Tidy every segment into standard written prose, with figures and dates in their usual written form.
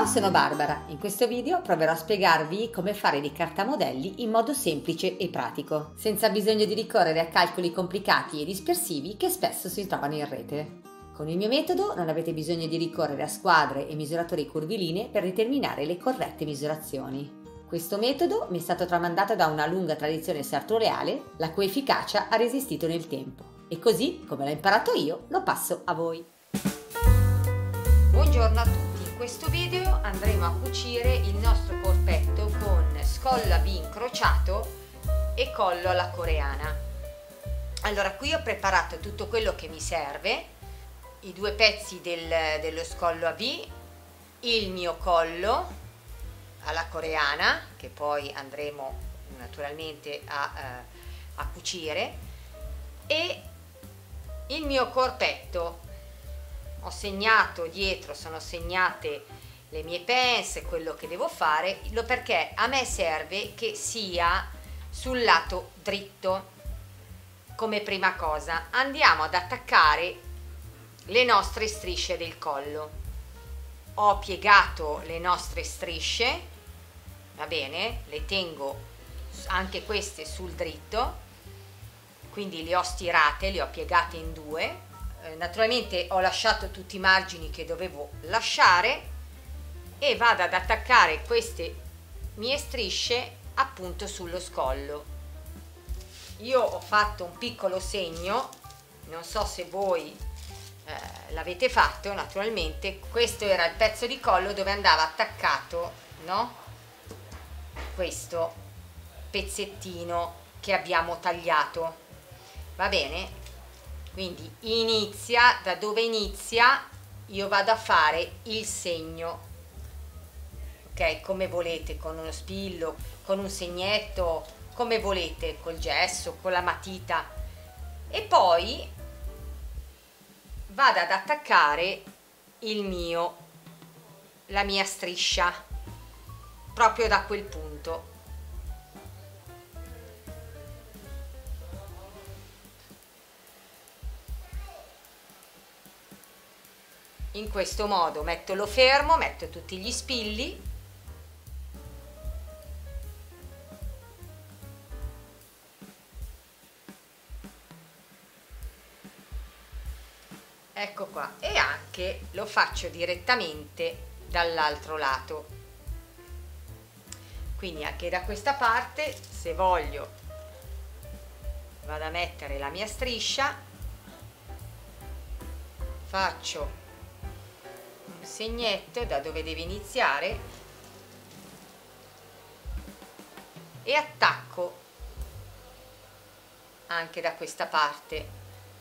Ciao, sono Barbara. In questo video proverò a spiegarvi come fare dei cartamodelli in modo semplice e pratico, senza bisogno di ricorrere a calcoli complicati e dispersivi che spesso si trovano in rete. Con il mio metodo non avete bisogno di ricorrere a squadre e misuratori curvilinee per determinare le corrette misurazioni. Questo metodo mi è stato tramandato da una lunga tradizione sartoriale, la cui efficacia ha resistito nel tempo. E così, come l'ho imparato io, lo passo a voi. Buongiorno a tutti. In questo video andremo a cucire il nostro corpetto con scollo a V incrociato e collo alla coreana. Allora, qui ho preparato tutto quello che mi serve, i due pezzi dello scollo a V, il mio collo alla coreana, che poi andremo naturalmente a cucire, e il mio corpetto. Ho segnato dietro, sono segnate le mie pence, quello che devo fare, perché a me serve che sia sul lato dritto. Come prima cosa andiamo ad attaccare le nostre strisce del collo. Ho piegato le nostre strisce, va bene, le tengo anche queste sul dritto, quindi le ho stirate, le ho piegate in due. Naturalmente ho lasciato tutti i margini che dovevo lasciare e vado ad attaccare queste mie strisce appunto sullo scollo. Io ho fatto un piccolo segno, non so se voi l'avete fatto. Naturalmente questo era il pezzo di collo dove andava attaccato, no? Questo pezzettino che abbiamo tagliato, va bene? Quindi inizia, da dove inizia io vado a fare il segno, ok? Come volete, con uno spillo, con un segnetto, come volete, col gesso, con la matita, e poi vado ad attaccare la mia striscia proprio da quel punto. In questo modo lo fermo, metto tutti gli spilli ecco qua, e anche lo faccio direttamente dall'altro lato, quindi anche da questa parte, se voglio, vado a mettere la mia striscia, faccio un segnetto da dove deve iniziare e attacco anche da questa parte.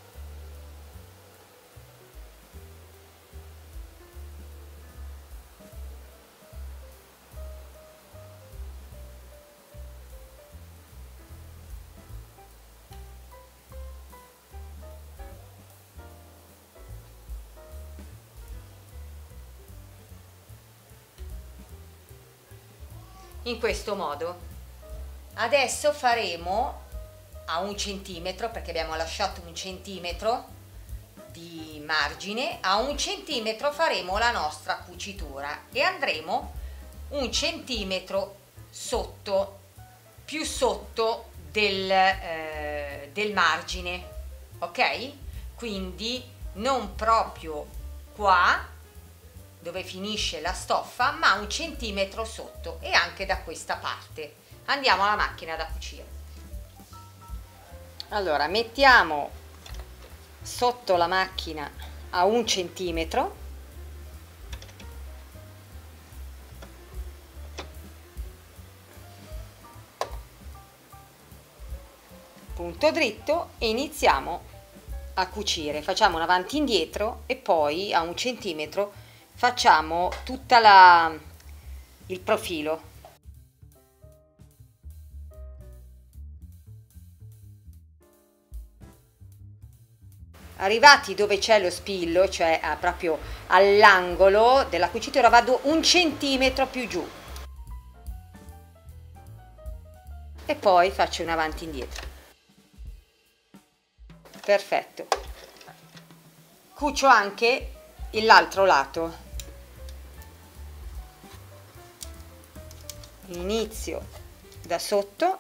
In questo modo. Adesso faremo a 1 centimetro, perché abbiamo lasciato 1 centimetro di margine, a 1 centimetro faremo la nostra cucitura e andremo 1 centimetro sotto, più sotto del margine, ok? Quindi non proprio qua dove finisce la stoffa, ma 1 centimetro sotto, e anche da questa parte. Andiamo alla macchina da cucire. Allora, mettiamo sotto la macchina a 1 centimetro, punto dritto, e iniziamo a cucire. Facciamo un avanti e indietro e poi a 1 centimetro facciamo tutta il profilo. Arrivati dove c'è lo spillo, cioè proprio all'angolo della cucitura, vado 1 centimetro più giù e poi faccio un avanti e indietro. Perfetto. Cucio anche l'altro lato. inizio da sotto,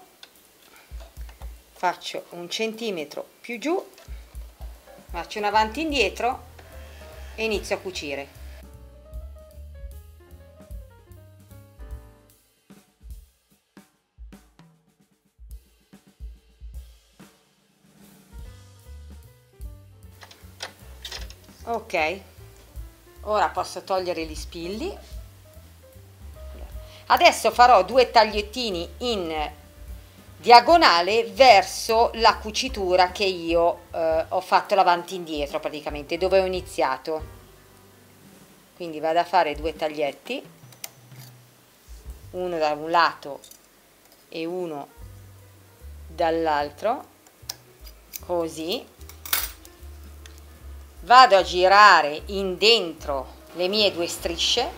faccio 1 centimetro più giù, faccio un avanti e indietro e inizio a cucire. Ok, ora posso togliere gli spilli. Adesso farò 2 tagliettini in diagonale verso la cucitura che io ho fatto l'avanti e indietro, praticamente dove ho iniziato. Quindi vado a fare 2 taglietti, uno da un lato e uno dall'altro, così. Vado a girare in dentro le mie 2 strisce,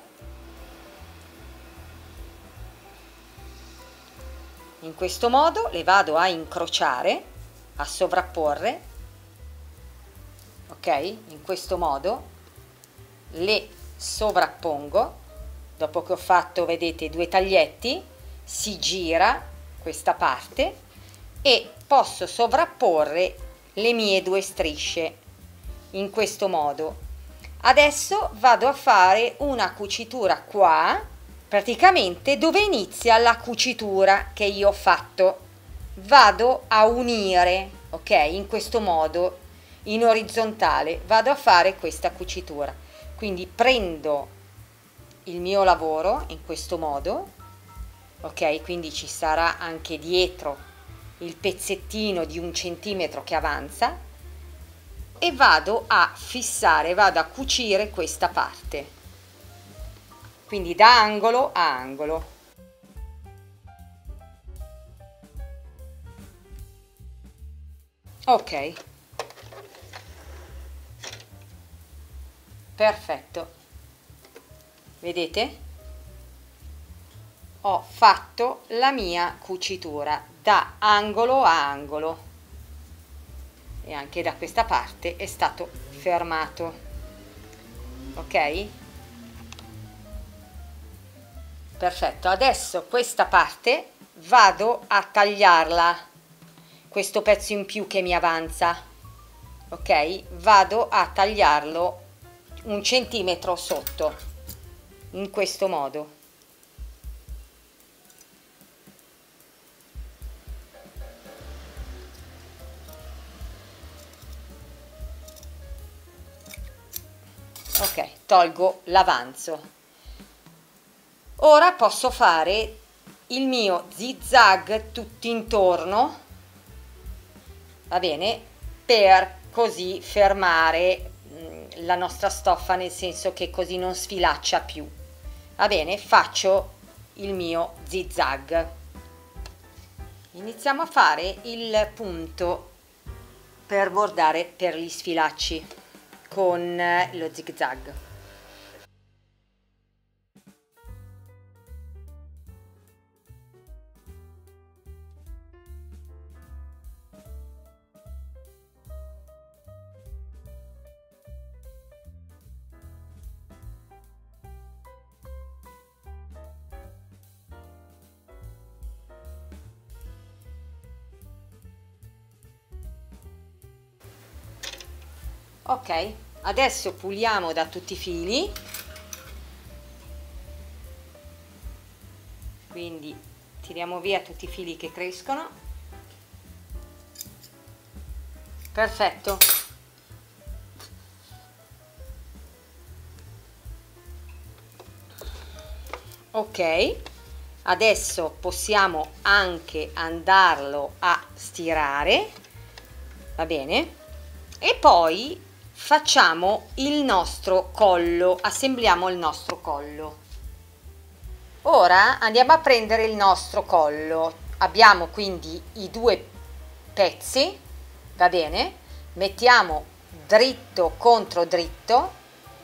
in questo modo le vado a incrociare, a sovrapporre, ok? In questo modo le sovrappongo. Dopo che ho fatto, vedete, 2 taglietti, si gira questa parte e posso sovrapporre le mie 2 strisce in questo modo. Adesso vado a fare una cucitura qua, praticamente dove inizia la cucitura che io ho fatto. Vado a unire, ok, in questo modo, in orizzontale, vado a fare questa cucitura. Quindi prendo il mio lavoro in questo modo, ok, quindi ci sarà anche dietro il pezzettino di 1 centimetro che avanza, e vado a fissare, vado a cucire questa parte, quindi da angolo a angolo. Ok, perfetto, vedete? Ho fatto la mia cucitura da angolo a angolo. E anche da questa parte è stato fermato, ok? Perfetto, adesso questa parte vado a tagliarla, questo pezzo in più che mi avanza, ok? Vado a tagliarlo 1 centimetro sotto, in questo modo. Ok, tolgo l'avanzo. Ora posso fare il mio zigzag tutto intorno, va bene, per così fermare la nostra stoffa, nel senso che così non sfilaccia più. Va bene, faccio il mio zigzag. Iniziamo a fare il punto per bordare per gli sfilacci con lo zigzag. Ok, adesso puliamo da tutti i fili, quindi tiriamo via tutti i fili che crescono. Perfetto. Ok, adesso possiamo anche andarlo a stirare, va bene? E poi facciamo il nostro collo, assembliamo il nostro collo. Ora andiamo a prendere il nostro collo. Abbiamo quindi i 2 pezzi, va bene? Mettiamo dritto contro dritto,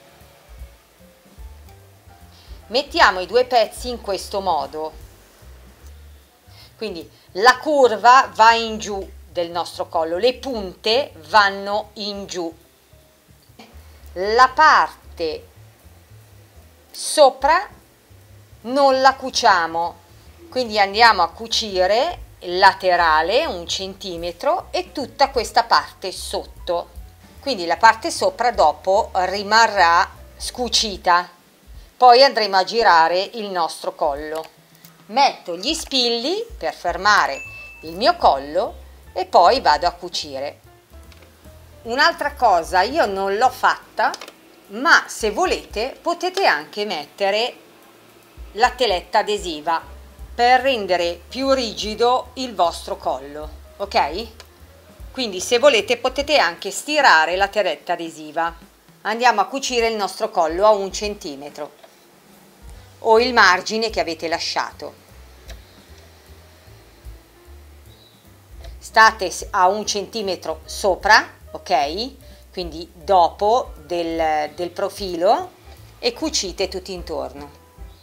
mettiamo i 2 pezzi in questo modo, quindi la curva va in giù del nostro collo, le punte vanno in giù, la parte sopra non la cuciamo, quindi andiamo a cucire il laterale 1 centimetro e tutta questa parte sotto, quindi la parte sopra dopo rimarrà scucita. Poi andremo a girare il nostro collo. Metto gli spilli per fermare il mio collo e poi vado a cucire. Un'altra cosa, io non l'ho fatta, ma se volete potete anche mettere la teletta adesiva per rendere più rigido il vostro collo, ok? Quindi se volete potete anche stirare la teletta adesiva. Andiamo a cucire il nostro collo a 1 centimetro o il margine che avete lasciato. State a 1 centimetro sopra, ok? Quindi dopo del profilo, e cucite tutto intorno.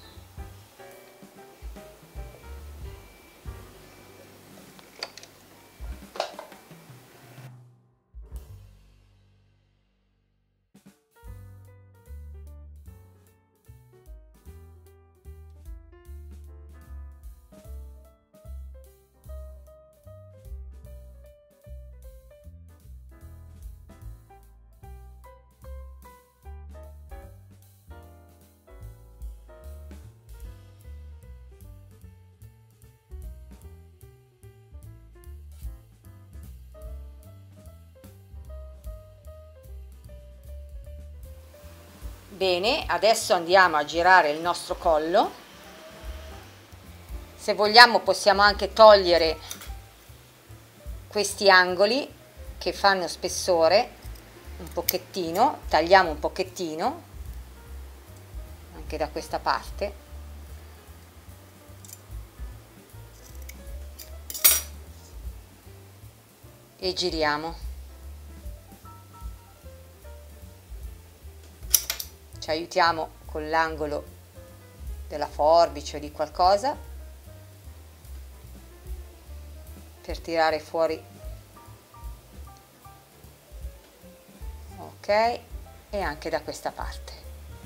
Bene, adesso andiamo a girare il nostro collo. Se vogliamo possiamo anche togliere questi angoli che fanno spessore un pochettino, tagliamo un pochettino anche da questa parte. E giriamo. Ci aiutiamo con l'angolo della forbice o di qualcosa per tirare fuori, ok, e anche da questa parte.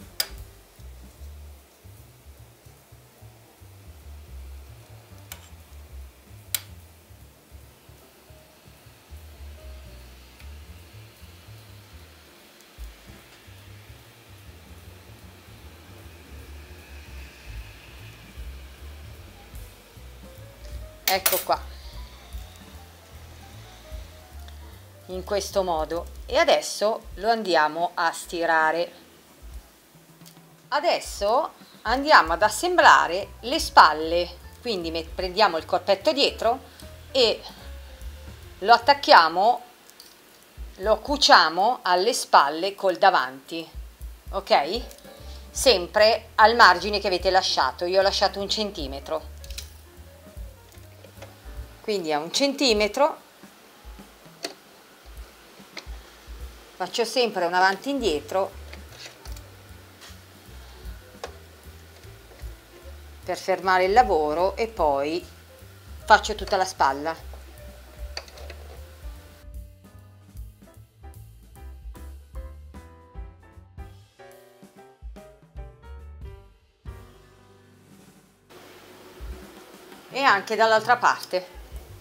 Ecco qua, in questo modo, e adesso lo andiamo a stirare. Adesso andiamo ad assemblare le spalle, quindi prendiamo il corpetto dietro e lo attacchiamo, lo cuciamo alle spalle col davanti, ok? Sempre al margine che avete lasciato. Io ho lasciato 1 centimetro. Quindi a 1 centimetro faccio sempre un avanti e indietro per fermare il lavoro e poi faccio tutta la spalla. E anche dall'altra parte.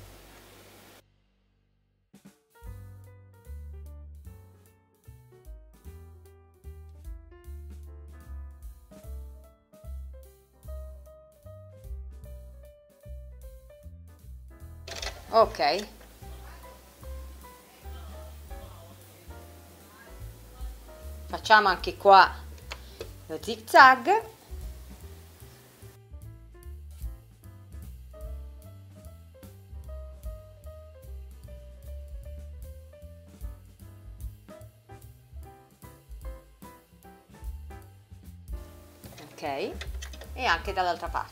Ok, facciamo anche qua lo zig zag. Ok, e anche dall'altra parte.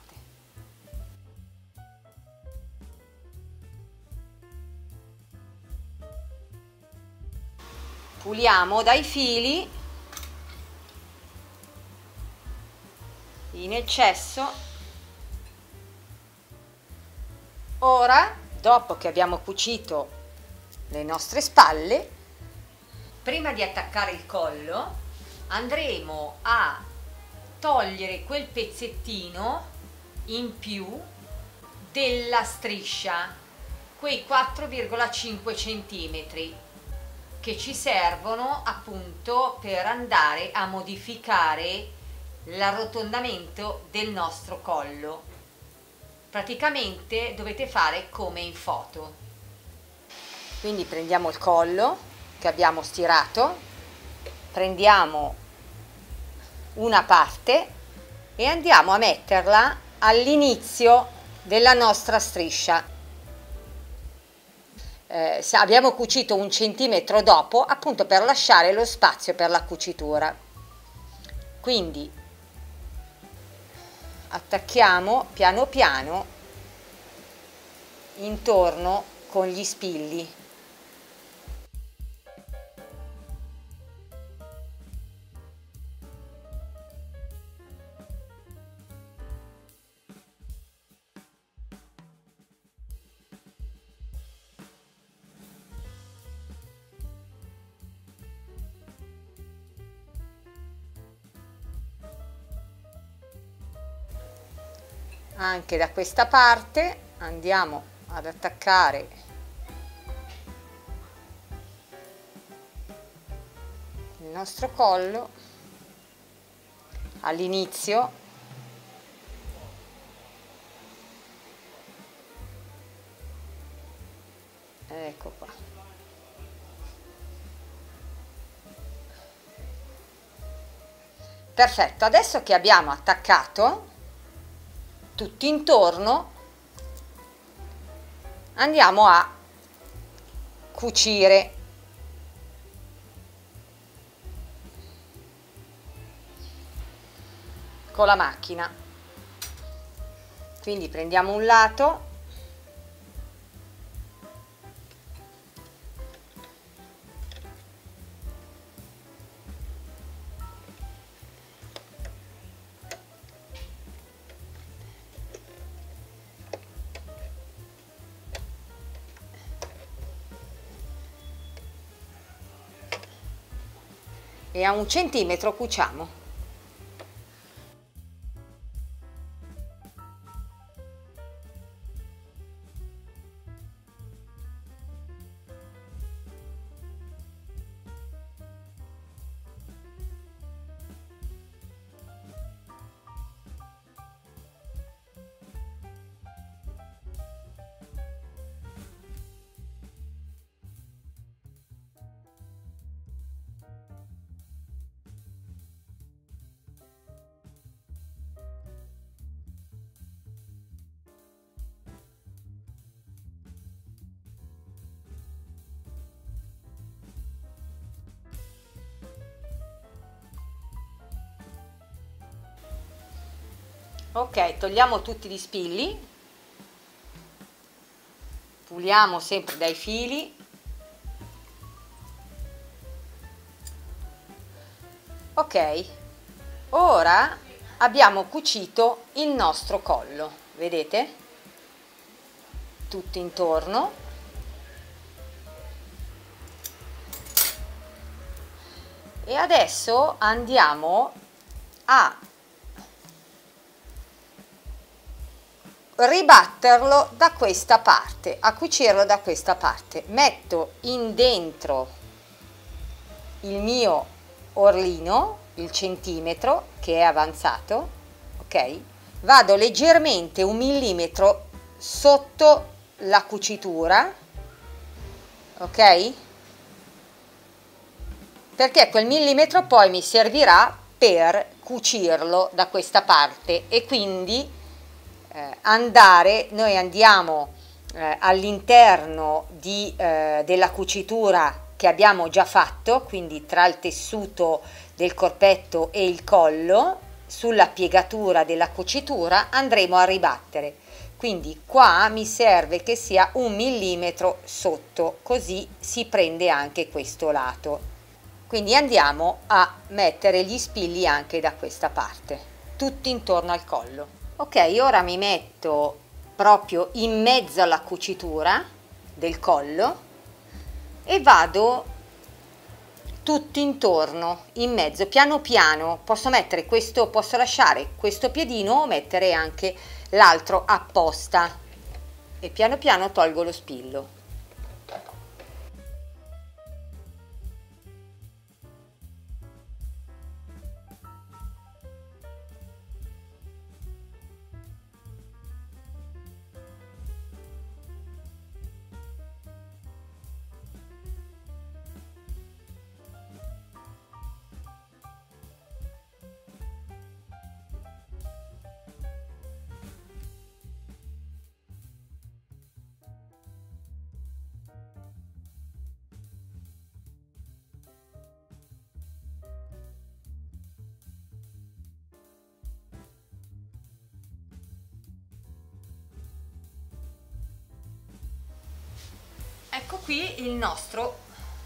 Puliamo dai fili in eccesso. Ora, dopo che abbiamo cucito le nostre spalle, prima di attaccare il collo andremo a togliere quel pezzettino in più della striscia, quei 4,5 centimetri che ci servono appunto per andare a modificare l'arrotondamento del nostro collo. Praticamente dovete fare come in foto. Quindi prendiamo il collo che abbiamo stirato, prendiamo una parte e andiamo a metterla all'inizio della nostra striscia. Se abbiamo cucito 1 centimetro dopo, appunto per lasciare lo spazio per la cucitura. Quindi attacchiamo piano piano intorno con gli spilli. Anche da questa parte andiamo ad attaccare il nostro collo all'inizio, ecco qua. Perfetto, adesso che abbiamo attaccato tutto intorno andiamo a cucire. Con la macchina. Quindi prendiamo un lato e a 1 centimetro cuciamo. Ok, togliamo tutti gli spilli, puliamo sempre dai fili. Ok, ora abbiamo cucito il nostro collo, vedete? Tutto intorno. E adesso andiamo a ribatterlo da questa parte, a cucirlo da questa parte. Metto in dentro il mio orlino, il centimetro che è avanzato, ok? Vado leggermente 1 millimetro sotto la cucitura, ok? Perché quel millimetro poi mi servirà per cucirlo da questa parte e quindi noi andiamo all'interno della cucitura che abbiamo già fatto, quindi tra il tessuto del corpetto e il collo, sulla piegatura della cucitura andremo a ribattere. Quindi qua mi serve che sia 1 millimetro sotto, così si prende anche questo lato. Quindi andiamo a mettere gli spilli anche da questa parte, tutti intorno al collo. Ok, ora mi metto proprio in mezzo alla cucitura del collo e vado tutto intorno, in mezzo, piano piano. Posso mettere questo, posso lasciare questo piedino o mettere anche l'altro apposta e piano piano tolgo lo spillo. Ecco qui il nostro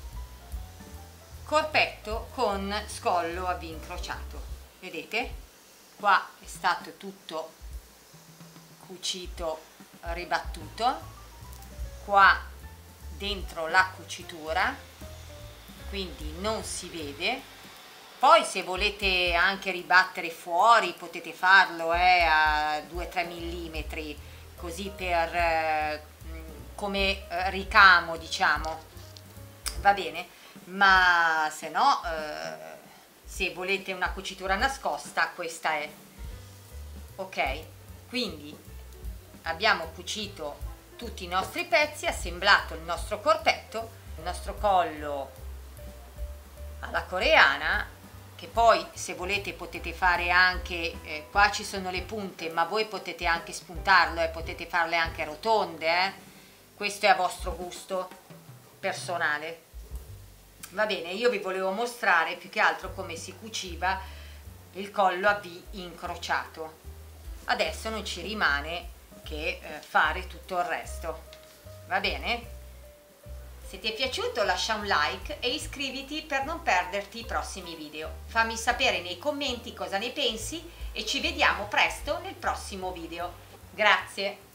corpetto con scollo a V incrociato. Vedete? Qua è stato tutto cucito, ribattuto. Qua dentro la cucitura, quindi non si vede. Poi se volete anche ribattere fuori potete farlo a 2-3 mm, così per come ricamo, diciamo, va bene, ma se no se volete una cucitura nascosta questa è. Ok, quindi abbiamo cucito tutti i nostri pezzi, assemblato il nostro corpetto, il nostro collo alla coreana, che poi se volete potete fare anche, qua ci sono le punte, ma voi potete anche spuntarlo e potete farle anche rotonde, questo è a vostro gusto personale. Va bene, io vi volevo mostrare più che altro come si cuciva il collo a V incrociato. Adesso non ci rimane che fare tutto il resto. Va bene? Se ti è piaciuto lascia un like e iscriviti per non perderti i prossimi video. Fammi sapere nei commenti cosa ne pensi e ci vediamo presto nel prossimo video. Grazie!